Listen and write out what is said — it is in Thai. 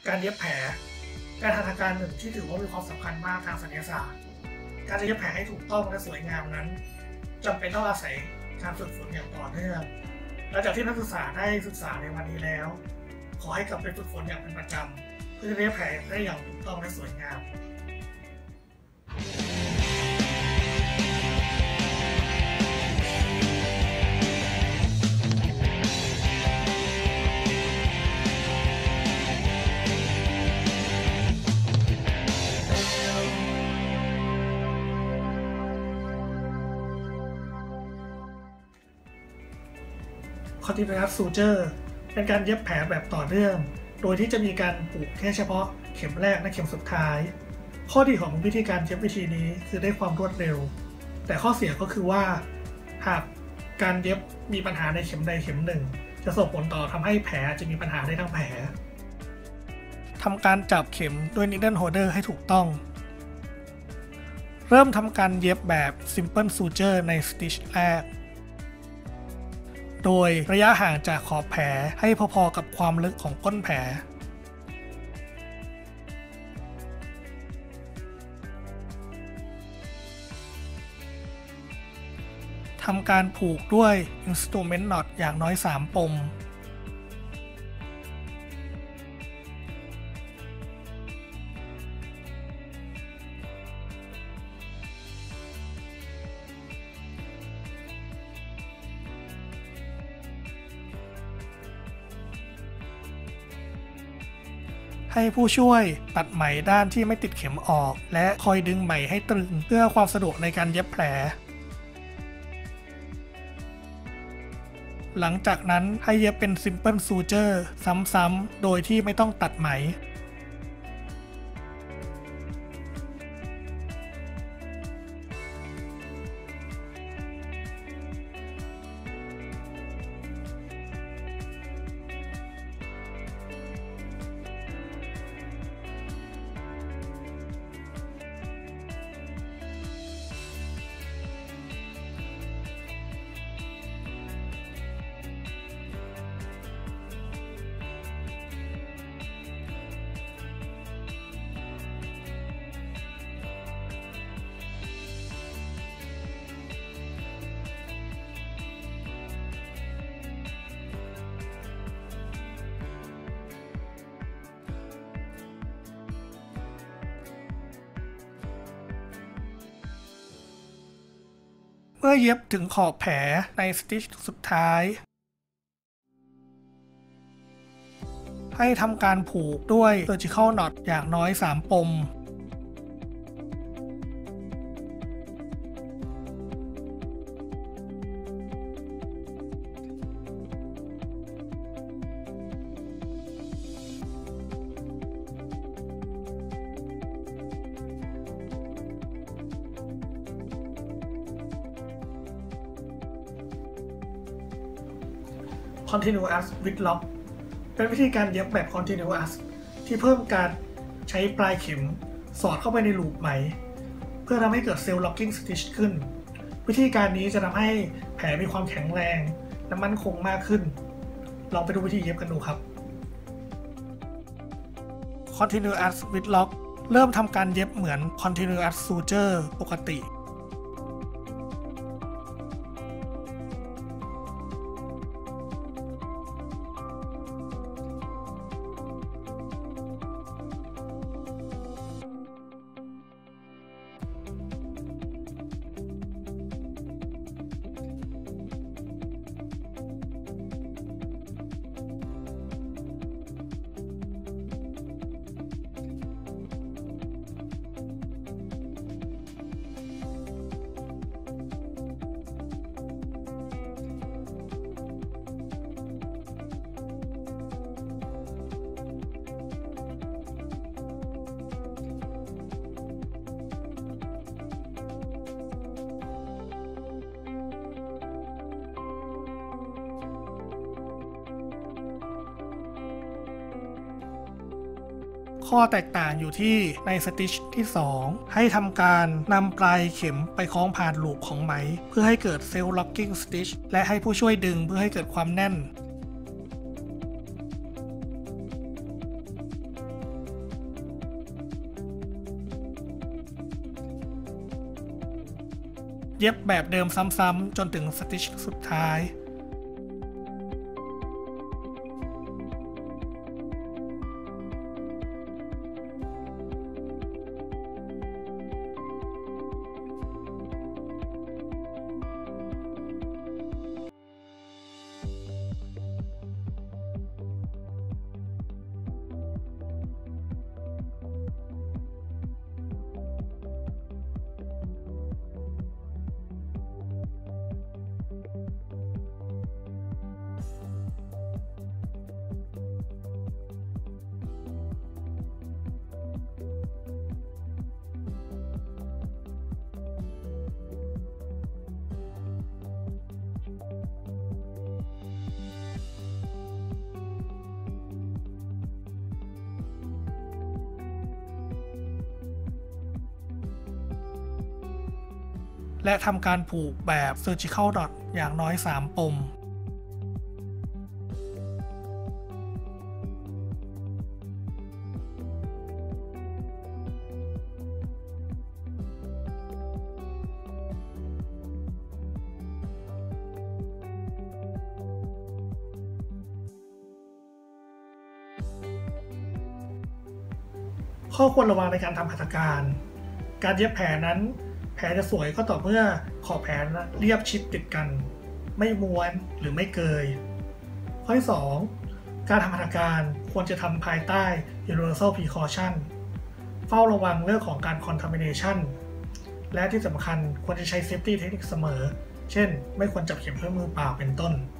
การเย็บแผลการหัตถการหนึ่งที่ถือว่ามีความสำคัญมากทางศัลยศาสตร์การจะเย็บแผลให้ถูกต้องและสวยงามนั้นจำเป็นต้องอาศัยการฝึกฝนอย่างต่อเนื่องหลังจากที่นักศึกษาได้ศึกษาในวันนี้แล้วขอให้กลับไปฝึกฝนอย่างเป็นประจำเพื่อเย็บแผลได้อย่างถูกต้องและสวยงามContinuous Suture เป็นการเย็บแผลแบบต่อเนื่องโดยที่จะมีการผูกแค่เฉพาะเข็มแรกและเข็มสุดท้ายข้อดีของวิธีการเย็บวิธีนี้คือได้ความรวดเร็วแต่ข้อเสียก็คือว่าหากการเย็บมีปัญหาในเข็มใดเข็มหนึ่งจะส่งผลต่อทำให้แผลจะมีปัญหาได้ทั้งแผลทำการจับเข็มด้วย Needle Holder ให้ถูกต้องเริ่มทำการเย็บแบบ Simple Suture ใน Stitch แรกโดยระยะห่างจากขอบแผลให้พอๆกับความลึกของก้นแผลทำการผูกด้วย Instrument Knot อย่างน้อย3 ปมให้ผู้ช่วยตัดไหมด้านที่ไม่ติดเข็มออกและคอยดึงไหมให้ตรึงเพื่อความสะดวกในการเย็บแผลหลังจากนั้นให้เย็บเป็น Simple Suture ซ้ำๆโดยที่ไม่ต้องตัดไหมเมื่อเย็บถึงขอบแผลในสติชสุดท้ายให้ทำการผูกด้วย Surgical Knot อย่างน้อย3 ปมContinuous Whitlock เป็นวิธีการเย็บแบบ Continuous ที่เพิ่มการใช้ปลายเข็มสอดเข้าไปในลูปไหมเพื่อทำให้เกิด Cell Locking Stitch ขึ้นวิธีการนี้จะทำให้แผลมีความแข็งแรงและมั่นคงมากขึ้นลองไปดูวิธีเย็บกันดูครับ Continuous Whitlock เริ่มทำการเย็บเหมือน Continuous Suture ปกติข้อแตกต่างอยู่ที่ในสติชที่2ให้ทำการนำปลายเข็มไปคล้องผ่านลูปของไหมเพื่อให้เกิด Cell Locking Stitch และให้ผู้ช่วยดึงเพื่อให้เกิดความแน่นเย็บแบบเดิมซ้ำๆจนถึงสติชสุดท้ายและทำการผูกแบบ Surgical Dot อย่างน้อย3ปมข้อควรระวังในการทำหัตถการเย็บแผลนั้นแผลจะสวยก็ต่อเมื่อขอบแผลเรียบชิดติดกันไม่ม้วนหรือไม่เกยข้อที่ 2 การทำหัตถการควรจะทำภายใต้ Universal Precaution เฝ้าระวังเรื่องของการ Contamination และที่สำคัญควรจะใช้ Safety Technique เสมอเช่นไม่ควรจับเข็มด้วยมือเปล่าเป็นต้น